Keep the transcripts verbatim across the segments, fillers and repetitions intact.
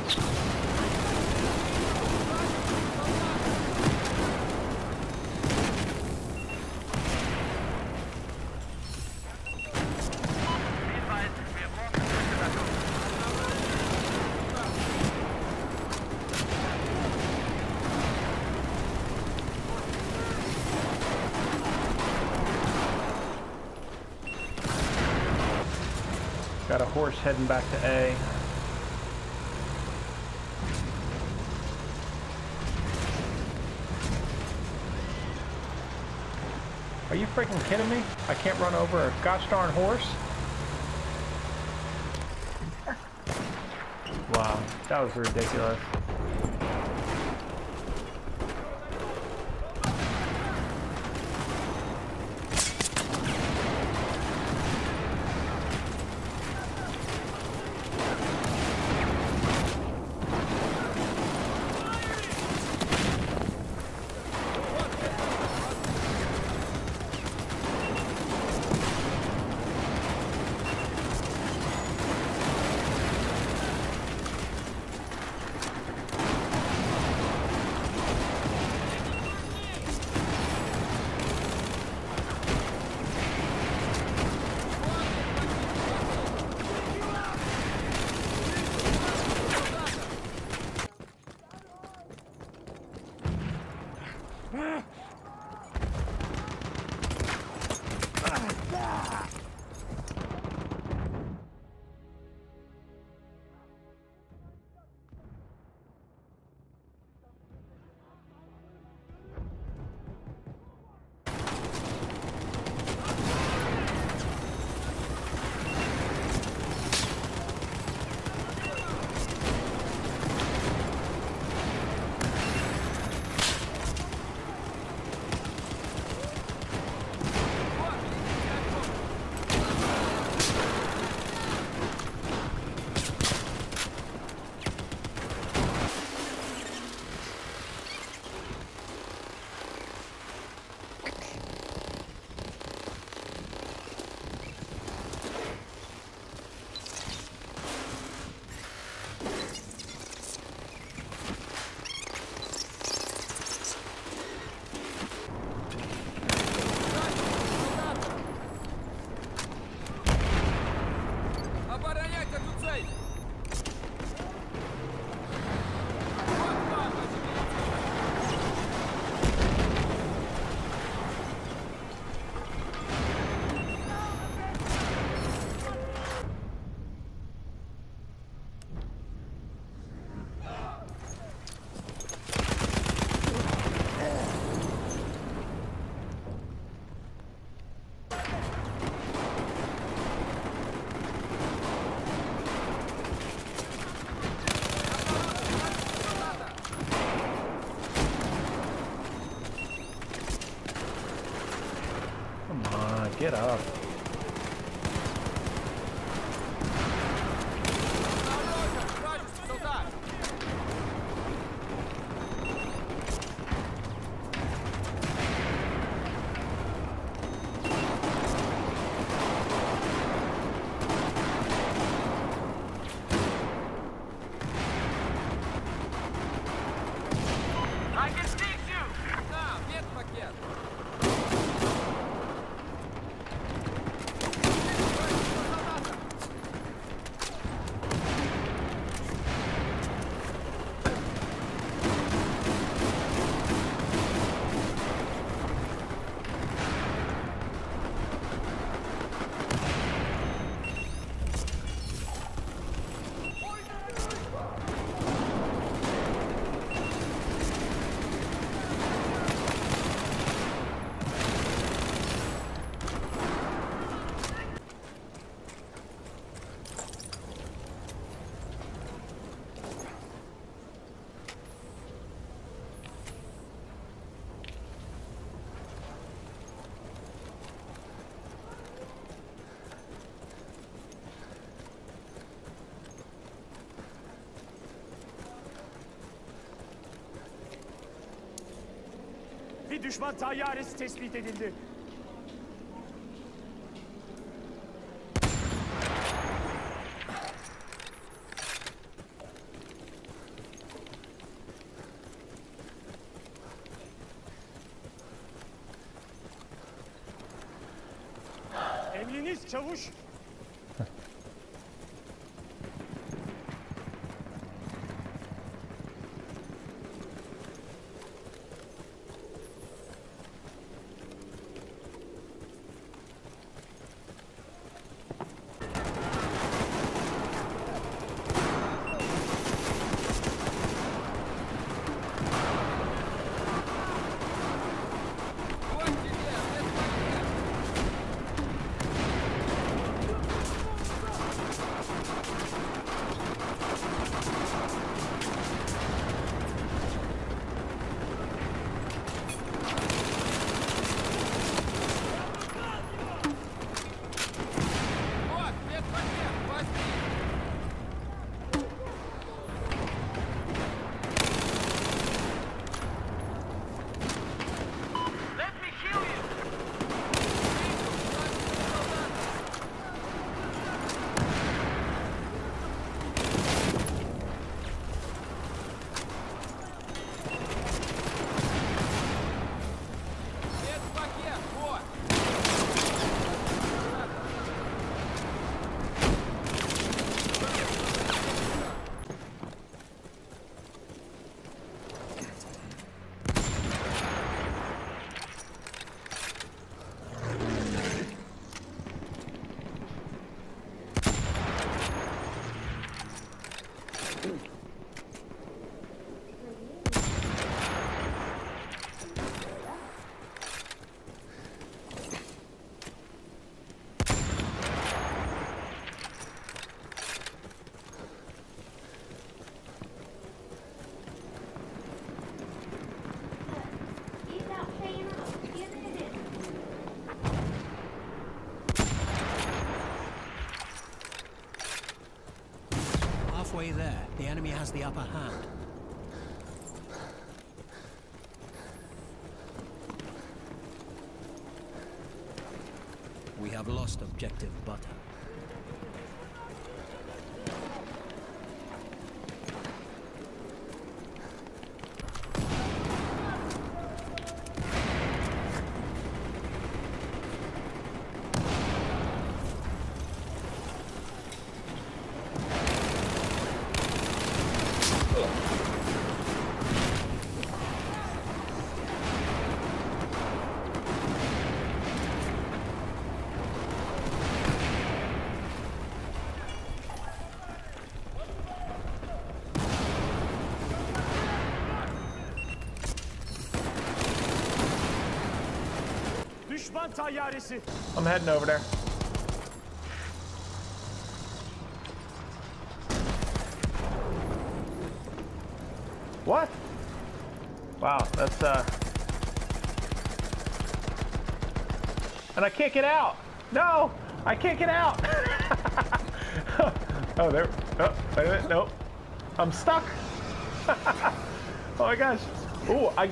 Got a horse heading back to A. Are you freaking kidding me? I can't run over a gosh darn horse? Wow, that was ridiculous. Get up. I can see you! Да, медпакет! Bir düşman tayyaresi tespit edildi. Deniz çavuş. Halfway there, the enemy has the upper hand. We have lost objective butter. Düşman tayyaresi. I'm heading over there. What? Wow, that's uh and I can't get out. No, I can't get out. Oh, there. Oh, wait a minute. Nope. I'm stuck. Oh my gosh. Ooh, I.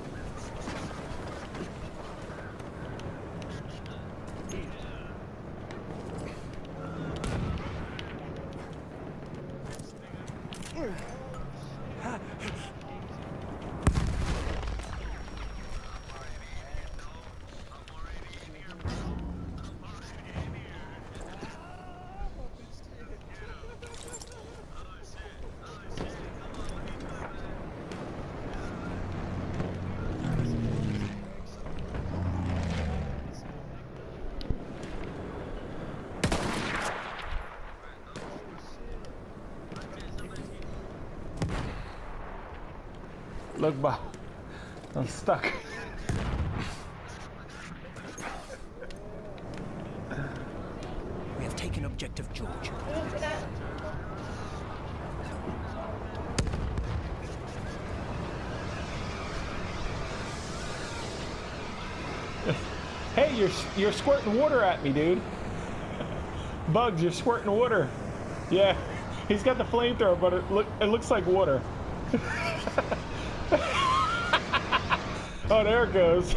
Look, Bob, I'm stuck. We have taken objective George. Hey, you're you're squirting water at me, dude. Bugs, you're squirting water. Yeah, he's got the flamethrower, but it look it looks like water. Oh, there it goes.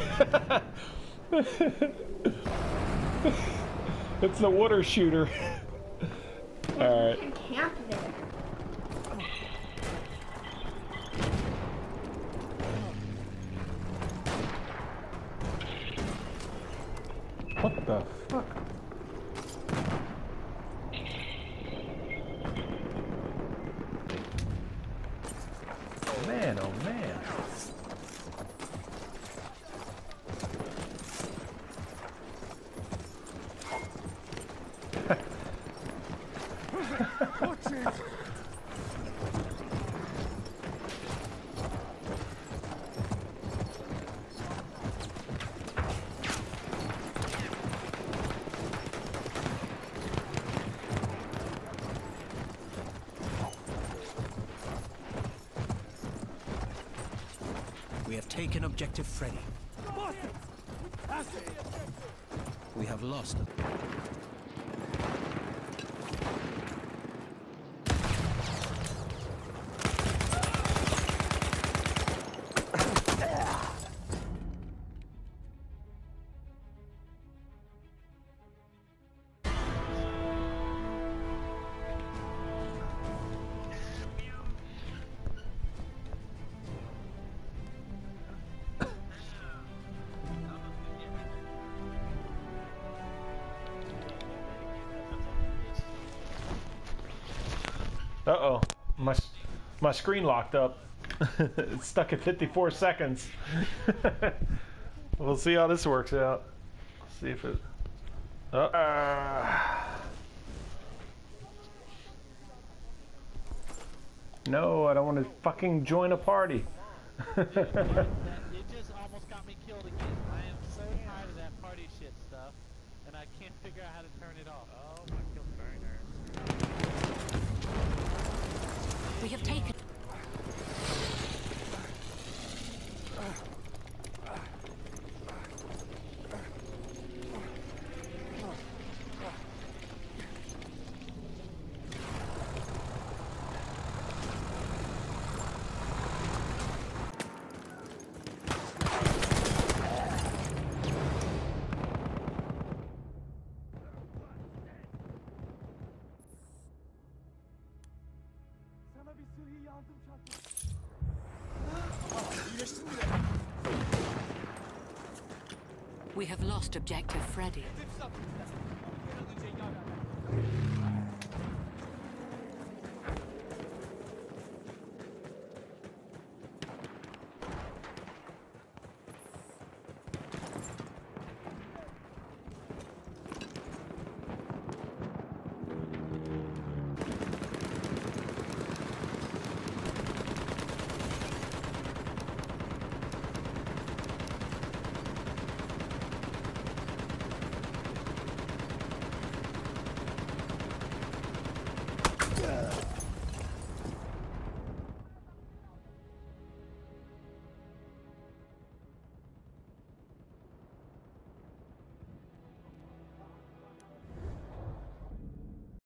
It's the water shooter. All right. Camp there. What the fuck? man, oh man. We have taken objective Freddy. We have lost. Uh-oh, my, my screen locked up. It's stuck at fifty-four seconds. We'll see how this works out. See if it... Uh, uh, no, I don't want to fucking join a party. It just almost got me killed again. I am so tired of that party shit stuff, and I can't figure out how to turn it off. Oh, my kill burner. We have taken. We have lost objective Freddy.